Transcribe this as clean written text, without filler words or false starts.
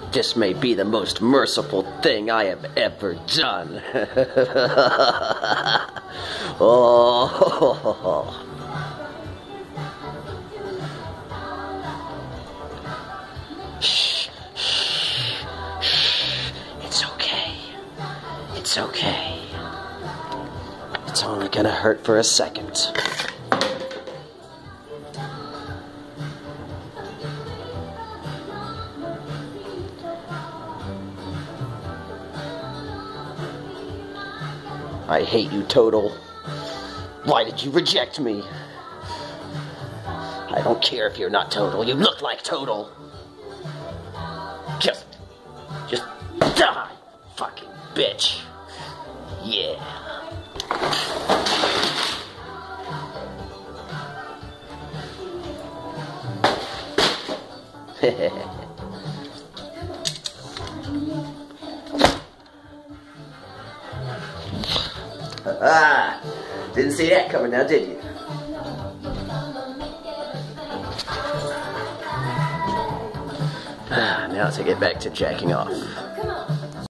This may be the most merciful thing I have ever done. Oh. Shh, shh, shh. It's okay. It's okay. It's only gonna hurt for a second. I hate you, Total. Why did you reject me? I don't care if you're not Total. You look like Total. Just die, fucking bitch. Yeah. Ah, didn't see that coming now, did you? Now to get back to jacking off.